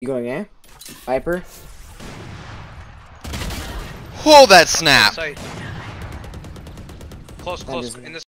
You going A? Viper? Hold that snap! Close, That is- in this